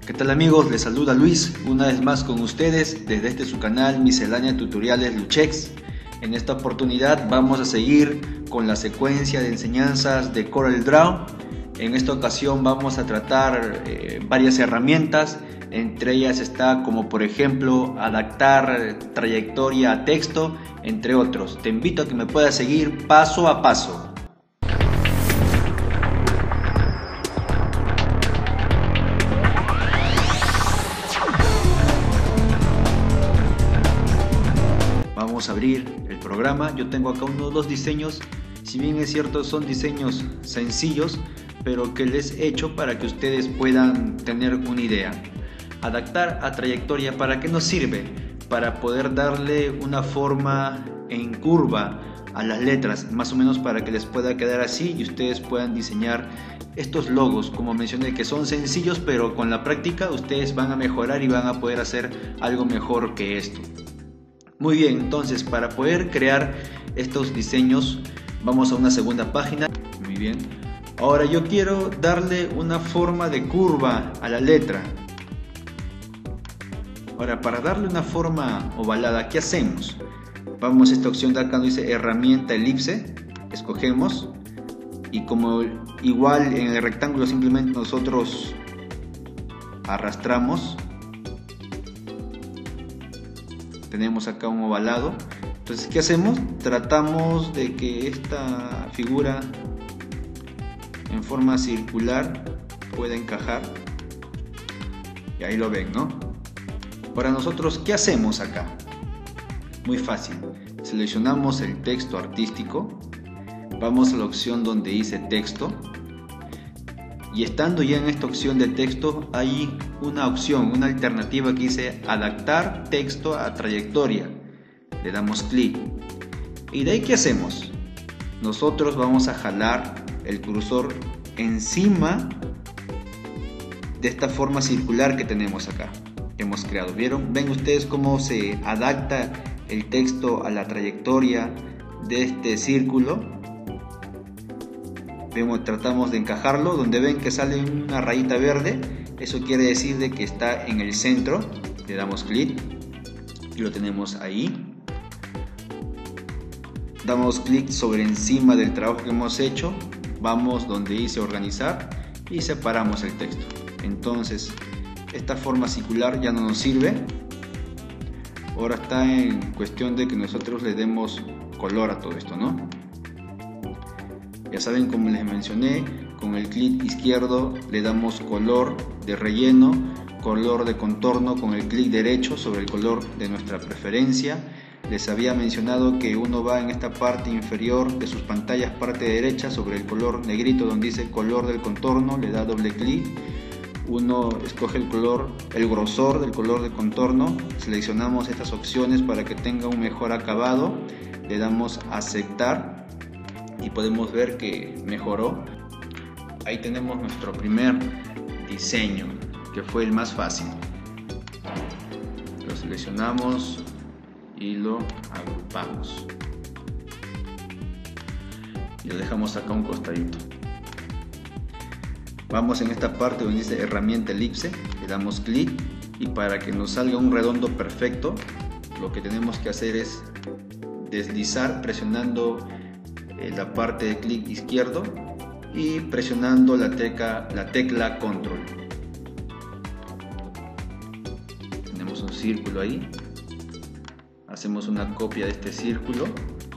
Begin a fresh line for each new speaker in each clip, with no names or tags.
¿Qué tal amigos? Les saluda Luis, una vez más con ustedes desde su canal Miscelánea Tutoriales Luchex. En esta oportunidad vamos a seguir con la secuencia de enseñanzas de CorelDRAW. En esta ocasión vamos a tratar varias herramientas, entre ellas está como por ejemplo adaptar trayectoria a texto, entre otros. Te invito a que me puedas seguir paso a paso. Vamos a abrir el programa. Yo tengo acá unos dos diseños, si bien es cierto son diseños sencillos, pero que les he hecho para que ustedes puedan tener una idea. Adaptar a trayectoria, ¿para qué nos sirve? Para poder darle una forma en curva a las letras, más o menos para que les pueda quedar así y ustedes puedan diseñar estos logos, como mencioné, que son sencillos, pero con la práctica ustedes van a mejorar y van a poder hacer algo mejor que esto. Muy bien, entonces para poder crear estos diseños vamos a una segunda página. Muy bien, ahora yo quiero darle una forma de curva a la letra. Ahora, para darle una forma ovalada, ¿qué hacemos? Vamos a esta opción de acá donde dice herramienta elipse, escogemos y como igual en el rectángulo simplemente nosotros arrastramos. Tenemos acá un ovalado. Entonces, ¿qué hacemos? Tratamos de que esta figura en forma circular pueda encajar. Y ahí lo ven, ¿no? Para nosotros, ¿qué hacemos acá? Muy fácil. Seleccionamos el texto artístico. Vamos a la opción donde dice texto. Y estando ya en esta opción de texto, hay una opción, una alternativa que dice adaptar texto a trayectoria. Le damos clic. ¿Y de ahí qué hacemos? Nosotros vamos a jalar el cursor encima de esta forma circular que tenemos acá, que hemos creado. ¿Vieron? ¿Ven ustedes cómo se adapta el texto a la trayectoria de este círculo? Tratamos de encajarlo, donde ven que sale una rayita verde, eso quiere decir de que está en el centro. Le damos clic y lo tenemos ahí. Damos clic sobre encima del trabajo que hemos hecho, vamos donde dice organizar y separamos el texto. Entonces esta forma circular ya no nos sirve. Ahora está en cuestión de que nosotros le demos color a todo esto, ¿no? Ya saben, como les mencioné, con el clic izquierdo le damos color de relleno, color de contorno con el clic derecho sobre el color de nuestra preferencia. Les había mencionado que uno va en esta parte inferior de sus pantallas, parte derecha, sobre el color negrito donde dice color del contorno, le da doble clic. Uno escoge el color, el grosor del color de contorno, seleccionamos estas opciones para que tenga un mejor acabado, le damos a aceptar. Y podemos ver que mejoró. Ahí tenemos nuestro primer diseño, que fue el más fácil. Lo seleccionamos y lo agrupamos y lo dejamos acá a un costadito. Vamos en esta parte donde dice herramienta elipse, le damos clic y para que nos salga un redondo perfecto, lo que tenemos que hacer es deslizar presionando la parte de clic izquierdo y presionando la tecla control. Tenemos un círculo ahí, hacemos una copia de este círculo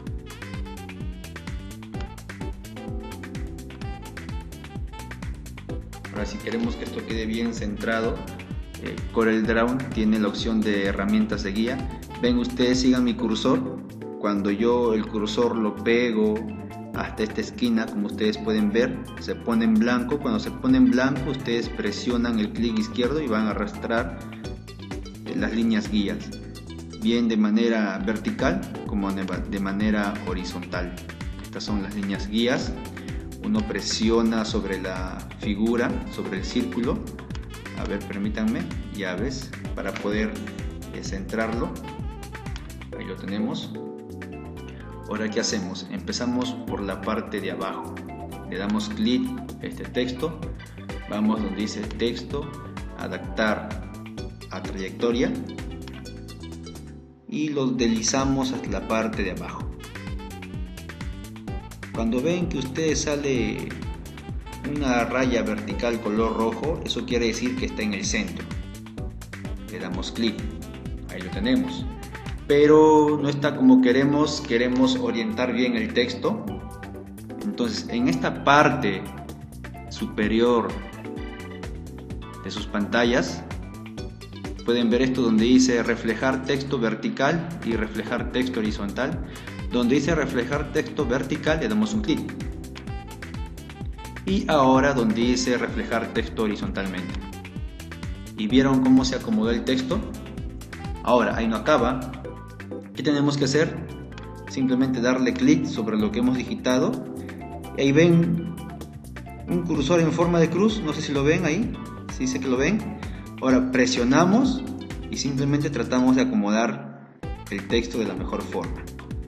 ahora si queremos que esto quede bien centrado, CorelDRAW tiene la opción de herramientas de guía. Ven ustedes, sigan mi cursor. Cuando yo el cursor lo pego hasta esta esquina, como ustedes pueden ver, se pone en blanco. Cuando se pone en blanco, ustedes presionan el clic izquierdo y van a arrastrar las líneas guías, bien de manera vertical como de manera horizontal. Estas son las líneas guías. Uno presiona sobre la figura, sobre el círculo. A ver, permítanme, ya ves, para poder centrarlo. Ahí lo tenemos. Ahora, ¿qué hacemos? Empezamos por la parte de abajo. Le damos clic a este texto, vamos donde dice texto, adaptar a trayectoria y los deslizamos hasta la parte de abajo. Cuando ven que ustedes sale una raya vertical color rojo, eso quiere decir que está en el centro. Le damos clic, ahí lo tenemos, pero no está como queremos orientar bien el texto. Entonces en esta parte superior de sus pantallas pueden ver esto donde dice reflejar texto vertical y reflejar texto horizontal. Donde dice reflejar texto vertical le damos un clic, y ahora donde dice reflejar texto horizontalmente. ¿Y vieron cómo se acomodó el texto? Ahora ahí no acaba. ¿Qué tenemos que hacer? Simplemente darle clic sobre lo que hemos digitado. Y ahí ven un cursor en forma de cruz, no sé si lo ven ahí, sí sé que lo ven. Ahora presionamos y simplemente tratamos de acomodar el texto de la mejor forma.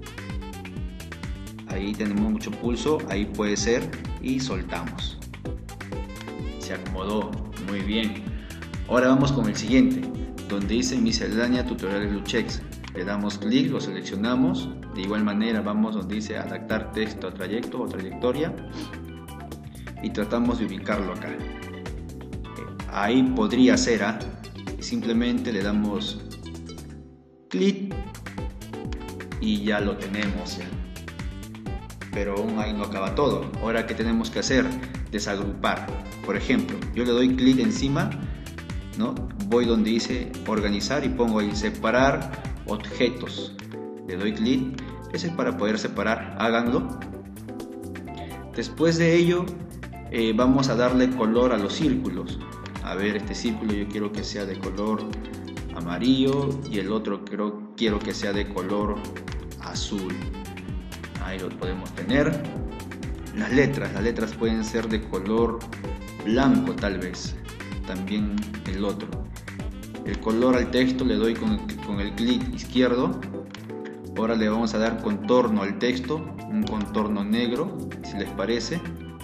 Ahí tenemos mucho pulso, ahí puede ser, y soltamos. Se acomodó, muy bien. Ahora vamos con el siguiente, donde dice miscelánea tutoriales Luchex. Le damos clic, lo seleccionamos. De igual manera vamos donde dice adaptar texto a trayecto o trayectoria y tratamos de ubicarlo acá. Ahí podría ser, simplemente le damos clic y ya lo tenemos ya. Pero aún ahí no acaba todo. Ahora, ¿qué tenemos que hacer? Desagrupar. Por ejemplo, yo le doy clic encima, ¿no? Voy donde dice organizar y pongo ahí separar objetos. Le doy clic. Ese es para poder separar. Háganlo. Después de ello vamos a darle color a los círculos. A ver, este círculo yo quiero que sea de color amarillo y el otro quiero que sea de color azul. Ahí lo podemos tener. Las letras pueden ser de color blanco tal vez. También el otro. El color al texto le doy con el clic izquierdo. Ahora le vamos a dar contorno al texto, un contorno negro, si les parece.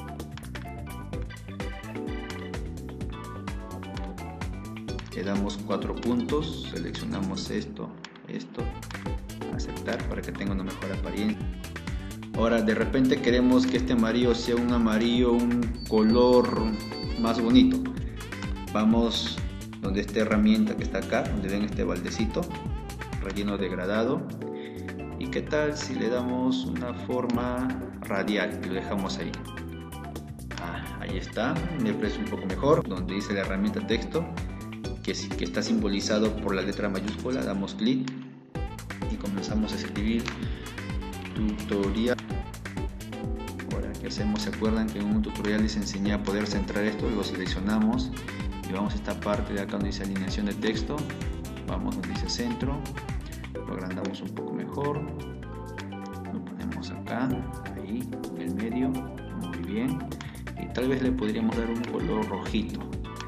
Le damos 4 puntos, seleccionamos esto, aceptar para que tenga una mejor apariencia. Ahora de repente queremos que este amarillo sea un amarillo, un color más bonito. Vamos donde esta herramienta que está acá, donde ven este baldecito, relleno degradado. ¿Y qué tal si le damos una forma radial y lo dejamos ahí? Ahí está, me parece un poco mejor. Donde dice la herramienta texto, que está simbolizado por la letra mayúscula, damos clic y comenzamos a escribir tutorial. Ahora, ¿qué hacemos? ¿Se acuerdan que en un tutorial les enseñé a poder centrar esto? Lo seleccionamos y vamos a esta parte de acá donde dice alineación de texto, vamos donde dice centro, lo agrandamos un poco mejor, lo ponemos acá, ahí en el medio, muy bien, y tal vez le podríamos dar un color rojito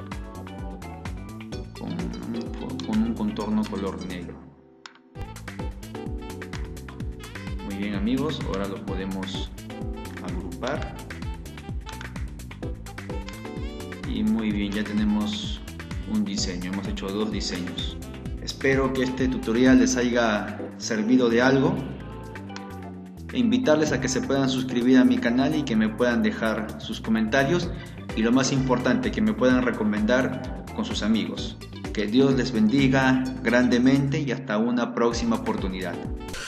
con un contorno color negro. Muy bien amigos, ahora lo podemos agrupar y muy bien, ya tenemos un diseño, hemos hecho 2 diseños. Espero que este tutorial les haya servido de algo e invitarles a que se puedan suscribir a mi canal y que me puedan dejar sus comentarios y lo más importante, que me puedan recomendar con sus amigos. Que Dios les bendiga grandemente y hasta una próxima oportunidad.